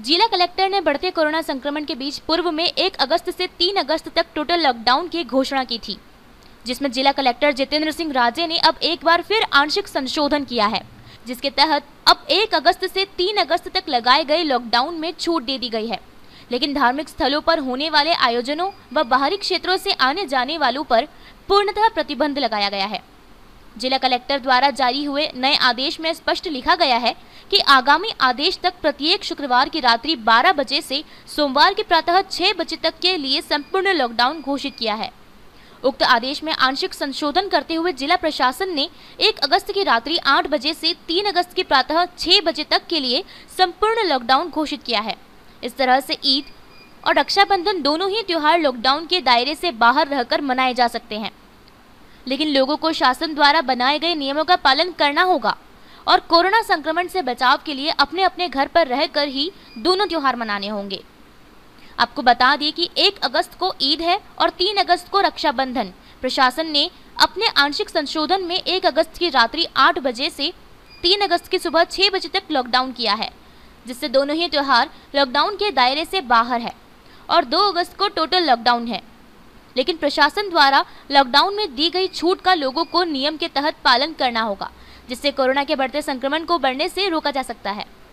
जिला कलेक्टर ने बढ़ते कोरोना संक्रमण के बीच पूर्व में 1 अगस्त से 3 अगस्त तक टोटल लॉकडाउन की घोषणा की थी, जिसमें जिला कलेक्टर जितेंद्र सिंह राजे ने अब एक बार फिर आंशिक संशोधन किया है, जिसके तहत अब 1 अगस्त से 3 अगस्त तक लगाए गए लॉकडाउन में छूट दे दी गई है। लेकिन धार्मिक स्थलों पर होने वाले आयोजनों व बाहरी क्षेत्रों से आने जाने वालों पर पूर्णतः प्रतिबंध लगाया गया है। जिला कलेक्टर द्वारा जारी हुए नए आदेश में स्पष्ट लिखा गया है कि आगामी आदेश तक प्रत्येक शुक्रवार की रात्रि 12 बजे से सोमवार की प्रातः 6 बजे तक के लिए संपूर्ण लॉकडाउन घोषित किया है। उक्त आदेश में आंशिक संशोधन करते हुए जिला प्रशासन ने 1 अगस्त की रात्रि 8 बजे से 3 अगस्त की प्रातः 6 बजे तक के लिए संपूर्ण लॉकडाउन घोषित किया है। इस तरह से ईद और रक्षाबंधन दोनों ही त्योहार लॉकडाउन के दायरे से बाहर रहकर मनाए जा सकते हैं, लेकिन लोगों को शासन द्वारा बनाए गए नियमों का पालन करना होगा और कोरोना संक्रमण से बचाव के लिए अपने अपने घर पर रहकर ही दोनों त्योहार मनाने होंगे। आपको बता दें कि 1 अगस्त को ईद है और 3 अगस्त को रक्षाबंधन। प्रशासन ने अपने आंशिक संशोधन में 1 अगस्त की रात्रि 8 बजे से 3 अगस्त की सुबह 6 बजे तक लॉकडाउन किया है, जिससे दोनों ही त्योहार लॉकडाउन के दायरे से बाहर है और 2 अगस्त को टोटल लॉकडाउन है। लेकिन प्रशासन द्वारा लॉकडाउन में दी गई छूट का लोगों को नियम के तहत पालन करना होगा, जिससे कोरोना के बढ़ते संक्रमण को बढ़ने से रोका जा सकता है।